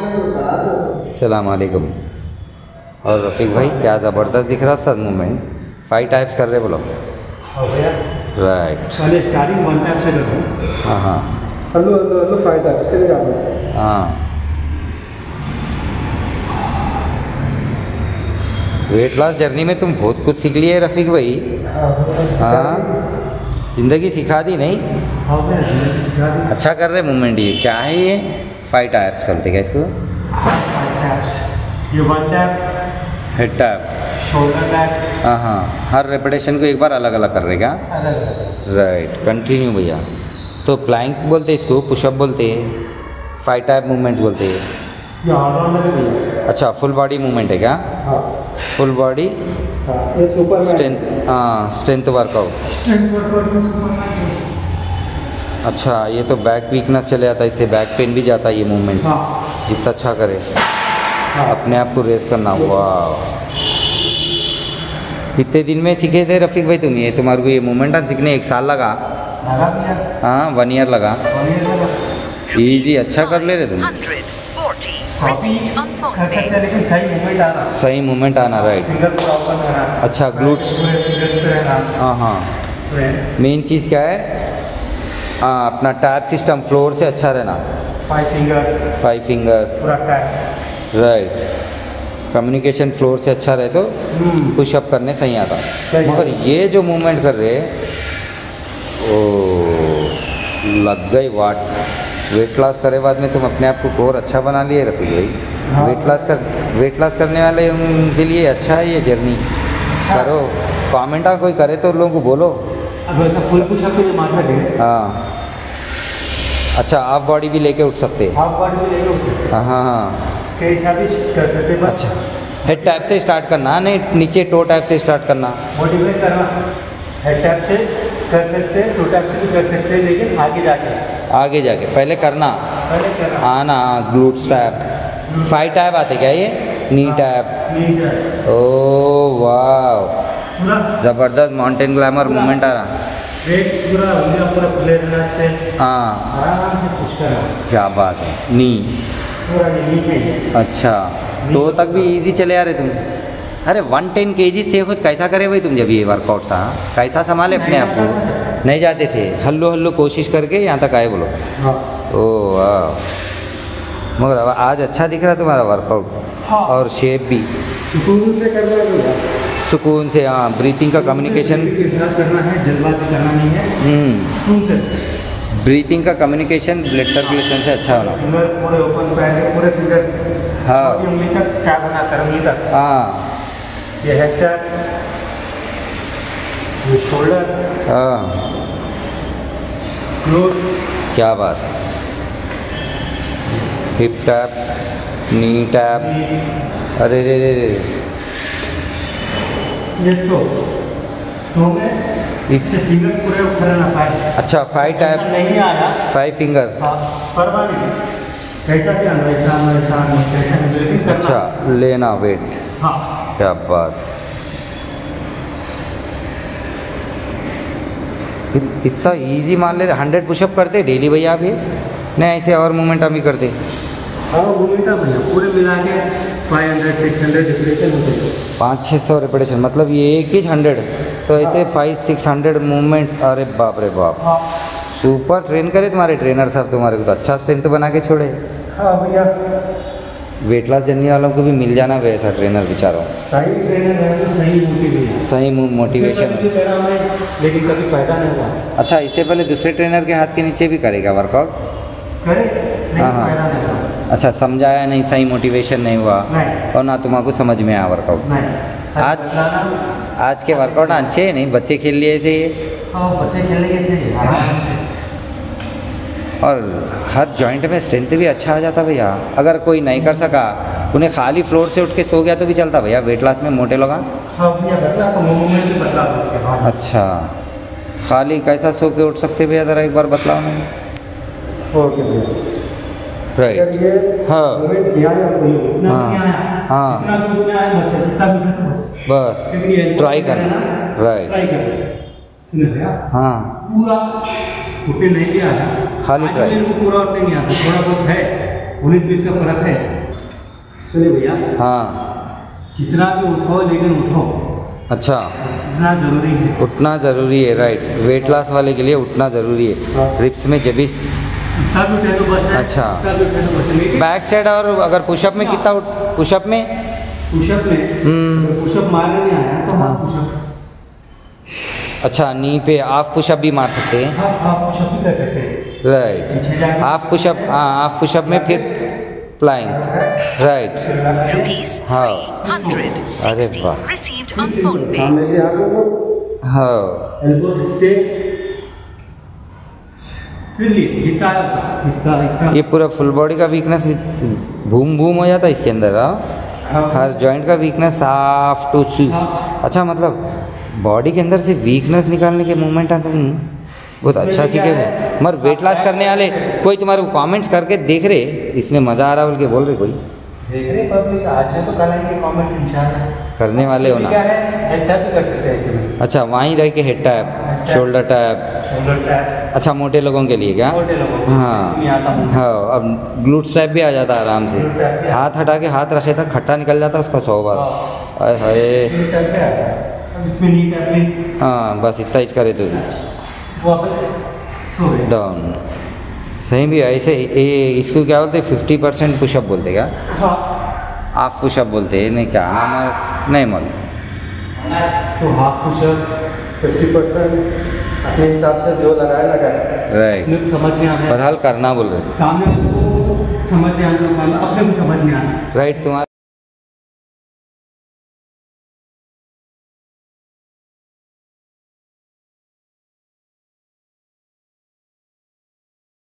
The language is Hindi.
अस्सलाम वालेकुम। और रफ़ीक भाई क्या ज़बरदस्त दिख रहा सर मूवमेंट। 5 टाइप्स कर रहे बोलो। राइट। पहले स्टार्टिंग 1 टाइप से करो। हाँ हाँ हेलो 5 टाइप्स के लिए जाओ। हाँ। वेट लॉस जर्नी में तुम बहुत कुछ सीख लिए रफ़ीक भाई। हाँ, ज़िंदगी सिखा दी नहीं। हाँ भैया, ज़िंदगी सिखा दी। अच्छा कर रहे मूवमेंट। ये क्या है ये? 5 टाइप्स करते क्या इसको? 5 टाइप्स। ये 1 tap, head tap, shoulder tap. हाँ हाँ, हर रेपिटेशन को एक बार अलग अलग कर रहे क्या? राइट, कंटिन्यू भैया। तो प्लैंक बोलते इसको, पुशअप बोलते हैं, 5 टाइप मूवमेंट्स बोलते हैं। ये ऑलराउंडर है भैया। अच्छा, फुल बॉडी मूवमेंट है क्या? हाँ। फुल बॉडी ये सुपरमैन। स्ट्रेंथ, हाँ स्ट्रेंथ वर्कआउट। स्ट्रेंथ वर्कआउट में सुपरमैन। अच्छा, ये तो बैक वीकनेस चले जाता है, इससे बैक पेन भी जाता है ये मूवमेंट। हाँ। जितना अच्छा करे हाँ। अपने आप को रेस करना। वाह, कितने दिन में सीखे थे रफ़ीक भाई तुम ये? तुम्हारे को ये मूवमेंट सीखने 1 साल लगा? लगा भैया। हाँ, 1 ईयर लगा। ईजी अच्छा कर ले रहे तुम। लेकिन सही मूवमेंट आ रहा। सही मूवमेंट आना। राइट। फिंगर पूरा ओपन रहना। अच्छा, ग्लूट्स। हाँ हाँ, मेन चीज़ क्या है? हाँ, अपना टैप सिस्टम फ्लोर से अच्छा रहना। 5 फिंगर्स पूरा टैप। राइट। कम्युनिकेशन फ्लोर से अच्छा रहे तो पुशअप करने सही आता। मगर ये जो मूवमेंट कर रहे ओ लग गई वाट। वेट लॉस करे बाद में तुम अपने आप को और अच्छा बना लिए रफ़ीक भाई। हाँ। वेट लॉस करने वाले उनके लिए अच्छा है ये जर्नी। अच्छा। करो, कमेंट कोई करे तो लोगों को बोलो। अब ऐसा फुल पुशअप के लिए मार सके। हाँ, अच्छा, आप बॉडी भी लेके उठ सकते हैं। हाफ बॉडी में लेके उठ सकते। हाँ हाँ हाँ। कई हिसाब से कर सकते हैं। अच्छा, हेड टैप से स्टार्ट करना, नहीं नीचे टो टैप से स्टार्ट करना। मोटिवेट करना। हेड टैप से कर सकते हैं, टो टैप से भी कर सकते हैं, लेकिन आगे जाके पहले करना। आना ग्लूट्स टैप। 5 टैप आते क्या ये? नी टैप। ओ वाह, ज़बरदस्त माउंटेन ग्लैमर मूवमेंट आ रहा। वेट पूरा खुले रहना चाहिए। हाँ, आराम से पुश करना। क्या बात है। नी पूरा नी में। अच्छा, तो तक भी इजी चले आ रहे तुम। अरे 110 kgs थे खुद, कैसा करे भाई तुम जब ये वर्कआउट सा? कैसा संभाले अपने आप को? नहीं जाते थे, हल्लो हल्लो कोशिश करके यहाँ तक आए बोलो। हाँ। ओह वाह, मगर अब आज अच्छा दिख रहा तुम्हारा वर्कआउट। हाँ। और शेप भी सुकून से करना है। सुकून से। हाँ, ब्रीथिंग का कम्युनिकेशन के साथ करना है, जल्दबाजी करना नहीं है। सुकून से। ब्रीथिंग का कम्युनिकेशन ब्लड सर्कुलेशन से अच्छा होना। फिंगर पूरे ओपन, पहले पूरे फिंगर। हाँ। छोटी उंगली तक क्या बनाता है, उंगली तक। हाँ। ये हेड टैप, ये शोल्डर। हाँ, ग्लूट। क्या बात। Hip tap, knee tap. अरे रे रे रे, ये तो में इससे फिंगर पूरे ऊपर रहना पाए। अच्छा, 5 टैप नहीं आया। 5 फिंगर। हाँ, परवाह नहीं। कैसा भी आना, कैसा लेकिन करना। अच्छा, लेना वेट। हाँ। क्या बात। इतना इजी मान ले। 100 पुशअप करते डेली भैया आप? ये नहीं ऐसे और मूवमेंट हम ही करते? हाँ, वो मिलता भैया पूरे मिला के 500 600 रिपीटेशन होते हैं। 500-600 रिपीटेशन, मतलब ये एक ही 100, तो ऐसे 500-600 मूवमेंट। अरे बाप रे बाप। हाँ। सुपर ट्रेन करे तुम्हारे ट्रेनर साहब, तुम्हारे को तो अच्छा स्ट्रेंथ बना के छोड़े। हाँ भैया। वेट लॉस जर्नी वालों को भी मिल जाना वैसा ट्रेनर बेचारों। सही ट्रेनर है तो सही मोटिवेशन। सही मोटिवेशन। लेकिन कभी फायदा नहीं हुआ। अच्छा, इससे पहले दूसरे ट्रेनर के हाथ के नीचे भी करेगा वर्कआउट? करे। हाँ हाँ। फायदा नहीं हुआ। अच्छा, समझाया नहीं, सही मोटिवेशन नहीं हुआ नहीं। और ना तुम्हारा समझ में आया वर्कआउट। नहीं। आज के वर्कआउट अच्छे हैं नहीं? बच्चे खेल लिए ऐसे ही। हाँ, बच्चे खेलने के चाहिए आराम से। और हर जॉइंट में स्ट्रेंथ भी अच्छा आ जाता भैया। अगर कोई नहीं कर सका, उन्हें खाली फ्लोर से उठ के सो गया तो भी चलता भैया वेट लॉस में मोटे लोग। हाँ भैया, बदला तो मूवमेंट भी बदला उसके बाद। अच्छा, खाली कैसा सो के उठ सकते भैया? ज़रा एक बार बतलाओ नहीं। ओके भैया। राइट। ये हाँ मूवमेंट यहाँ या हाँ हाँ, जितना दूर में आया बस, जितना दूर है तो बस ट्राई करना। राइट। ट्राई करना। सुन भैया। हाँ, पूरा घुटने नहीं लिया है, खाली ट्राई। मेरे को पूरा और नहीं आता, थोड़ा बहुत है 19-20 का फर्क है। चलिए भैया, हाँ कितना भी उठो लेकिन उठो, अच्छा उठना जरूरी है। उठना ज़रूरी है, राइट। वेट लॉस वाले के लिए उठना ज़रूरी है। हाँ। रिप्स में जब इस उठा भी उठे तो बस है, अच्छा। उठा भी उठे तो बस है। लेकिन बैक साइड और अगर पुशअप में कितना पुशअप में पुशअप में पुशअप मारने नहीं आया तो हाफ पुशअप, अच्छा नी पे हाफ पुशअप भी मार सकते हैं, हाफ पुशअप भी कर सकते हैं। राइट। पीछे जाके हाफ पुशअप, हाँ हाफ पुशअप में फिर प्लाइंग, राइट। Rupees हाँ 360 अरे वाह, received on phone pay. सामने के हाथों को हाँ एल्बो स्ट्रेट, फिर लिफ्ट, जितना इतना इतना ये पूरा फुल बॉडी का वीकनेस भूम भूम हो जाता है इसके अंदर। हाँ हर जॉइंट का वीकनेस हाफ टू सी। अच्छा मतलब बॉडी के अंदर से वीकनेस निकालने के मूवमेंट आते हैं, बहुत अच्छा सीखे हुए। मगर वेट लॉस करने वाले कोई तुम्हारे को कमेंट्स करके देख रहे इसमें मज़ा आ रहा बोल के बोल रहे कोई देख रहे पब्लिक, आज है तो कल आएंगे कमेंट्स इंशाल्लाह। करने वाले हो ना। क्या है, हेड टैप भी कर सकते हैं ऐसे में। अच्छा वहीं रह के head tap, shoulder tap, shoulder tap अच्छा मोटे लोगों के लिए क्या? मोटे लोगों को, हाँ जिसमें आता हूँ। हाँ, अब ग्लूट्स टैप भी आ जाता है आराम से। Glute tap भी आता है। हाथ हटा के हाथ रखे तक खट्टा निकल जाता है उसका 100 बार। आय हाय, नी टैप पे आता है, अब इसमें नी टैप में हाँ बस इतना ही करे तो वापस सो गए। डाउन। सही भी है ऐसे। ये इसको क्या बोलते हैं, 50% पुशअप बोलते हैं क्या? हाँ, हाफ पुशअप बोलते हैं, नहीं क्या नाम है नहीं मालूम। तो हाफ पुशअप 50% अपने हिसाब से जो लगाया लगाया, राइट। अपने को समझ नहीं आ रहा है, बहरहाल करना बोल रहे थे, सामने वाले को समझ नहीं आ रहा, अपने को समझ नहीं आ रहा। राइट। तुम्हारा